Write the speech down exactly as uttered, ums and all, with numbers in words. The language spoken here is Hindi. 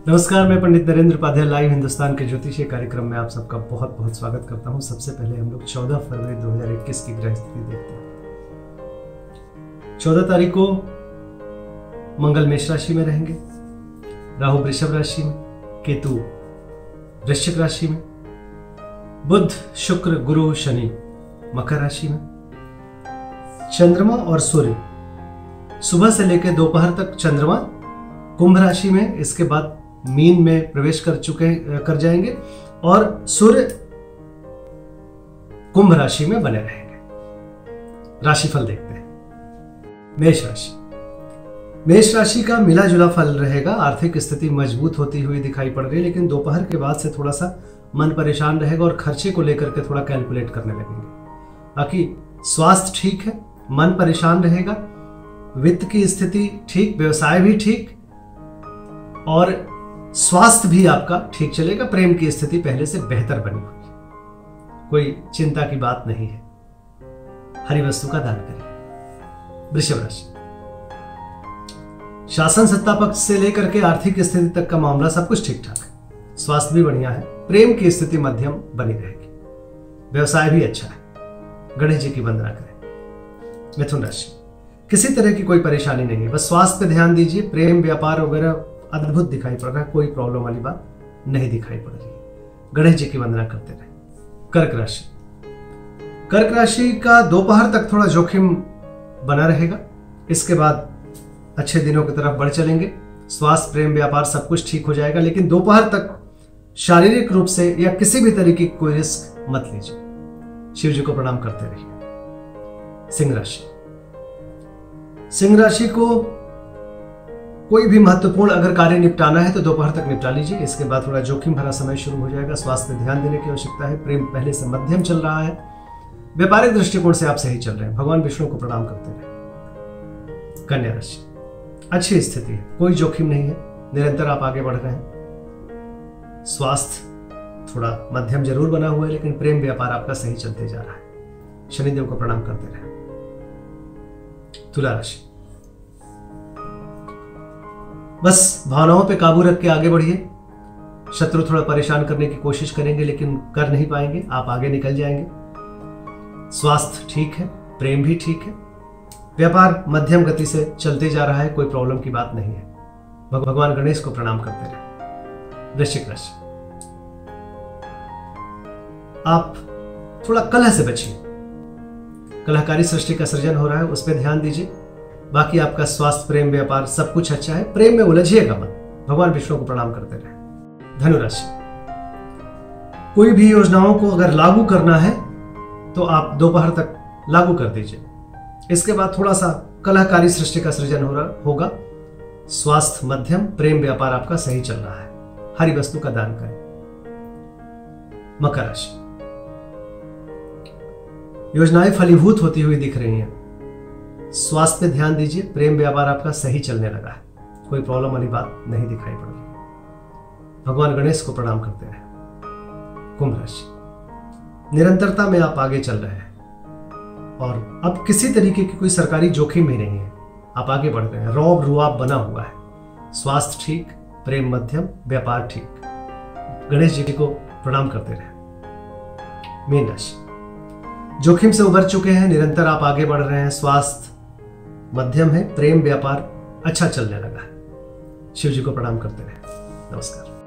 नमस्कार, मैं पंडित नरेंद्र उपाध्याय लाइव हिंदुस्तान के ज्योतिषीय कार्यक्रम में आप सबका बहुत बहुत स्वागत करता हूं। सबसे पहले हम लोग चौदह फरवरी दो हज़ार इक्कीस की ग्रह स्थिति देखते हैं। चौदह तारीख को मंगल मेष राशि में रहेंगे, राहु वृषभ राशि में, केतु वृश्चिक राशि में, बुध शुक्र गुरु शनि मकर राशि में, चंद्रमा और सूर्य सुबह से लेकर दोपहर तक चंद्रमा कुंभ राशि में, इसके बाद मीन में प्रवेश कर चुके कर जाएंगे और सूर्य कुंभ राशि में बने रहेंगे। राशिफल देखते हैं। मेष राशि मेष राशि का मिला जुला फल रहेगा। आर्थिक स्थिति मजबूत होती हुई दिखाई पड़ रही है, लेकिन दोपहर के बाद से थोड़ा सा मन परेशान रहेगा और खर्चे को लेकर के थोड़ा कैलकुलेट करने लगेंगे। बाकी स्वास्थ्य ठीक है, मन परेशान रहेगा, वित्त की स्थिति ठीक, व्यवसाय भी ठीक और स्वास्थ्य भी आपका ठीक चलेगा। प्रेम की स्थिति पहले से बेहतर बनी हुई है, कोई चिंता की बात नहीं है। हरी वस्तु का दान करें। वृषभ राशि शासन सत्ता पक्ष से लेकर के आर्थिक स्थिति तक का मामला सब कुछ ठीक ठाक है। स्वास्थ्य भी बढ़िया है, प्रेम की स्थिति मध्यम बनी रहेगी, व्यवसाय भी अच्छा है। गणेश जी की वंदना करें। मिथुन राशि किसी तरह की कोई परेशानी नहीं है, बस स्वास्थ्य पे ध्यान दीजिए। प्रेम व्यापार वगैरह अद्भुत दिखाई पड़ रहा है, कोई प्रॉब्लम वाली बात नहीं दिखाई पड़ रही है। गणेश जी की वंदना करते रहे। कर्क राशि कर्क राशि का दोपहर तक थोड़ा जोखिम बना रहेगा, इसके बाद अच्छे दिनों की तरफ बढ़ चलेंगे। स्वास्थ्य प्रेम व्यापार सब कुछ ठीक हो जाएगा, लेकिन दोपहर तक शारीरिक रूप से या किसी भी तरीके की कोई रिस्क मत लीजिए। शिव जी को प्रणाम करते रहिए। सिंह राशि सिंह राशि को कोई भी महत्वपूर्ण अगर कार्य निपटाना है तो दोपहर तक निपटा लीजिए, इसके बाद थोड़ा जोखिम भरा समय शुरू हो जाएगा। स्वास्थ्य पे ध्यान देने की आवश्यकता है। प्रेम पहले से मध्यम चल रहा है, व्यापारिक दृष्टिकोण से आप सही चल रहे हैं। भगवान विष्णु को प्रणाम करते रहे। कन्या राशि अच्छी स्थिति है, कोई जोखिम नहीं है, निरंतर आप आगे बढ़ रहे हैं। स्वास्थ्य थोड़ा मध्यम जरूर बना हुआ है, लेकिन प्रेम व्यापार आपका सही चलते जा रहा है। शनिदेव को प्रणाम करते रहे। तुला राशि बस भावनाओं पे काबू रख के आगे बढ़िए। शत्रु थोड़ा परेशान करने की कोशिश करेंगे, लेकिन कर नहीं पाएंगे, आप आगे निकल जाएंगे। स्वास्थ्य ठीक है, प्रेम भी ठीक है, व्यापार मध्यम गति से चलते जा रहा है, कोई प्रॉब्लम की बात नहीं है। भगवान गणेश को प्रणाम करते रहे। वृश्चिक राशि आप थोड़ा कलह से बचिए, कलहकारी सृष्टि का सृजन हो रहा है, उस पर ध्यान दीजिए। बाकी आपका स्वास्थ्य प्रेम व्यापार सब कुछ अच्छा है, प्रेम में उलझिएगा मत। भगवान विष्णु को प्रणाम करते रहे। धनुराशि कोई भी योजनाओं को अगर लागू करना है तो आप दोपहर तक लागू कर दीजिए, इसके बाद थोड़ा सा कलहकारी सृष्टि का सृजन हो रहा होगा। स्वास्थ्य मध्यम, प्रेम व्यापार आपका सही चल रहा है। हरी वस्तु का दान करें। मकर राशि योजनाएं फलीभूत होती हुई दिख रही हैं। स्वास्थ्य पे ध्यान दीजिए, प्रेम व्यापार आपका सही चलने लगा है, कोई प्रॉब्लम वाली बात नहीं दिखाई पड़ रही। भगवान गणेश को प्रणाम करते रहे। कुंभ राशि निरंतरता में आप आगे चल रहे हैं और अब किसी तरीके की कोई सरकारी जोखिम भी नहीं है, आप आगे बढ़ रहे हैं। रौब रुआब बना हुआ है। स्वास्थ्य ठीक, प्रेम मध्यम, व्यापार ठीक। गणेश जी को प्रणाम करते रहे। मीन राशि जोखिम से उबर चुके हैं, निरंतर आप आगे बढ़ रहे हैं। स्वास्थ्य मध्यम है, प्रेम व्यापार अच्छा चलने लगा है। शिव जी को प्रणाम करते रहे। नमस्कार।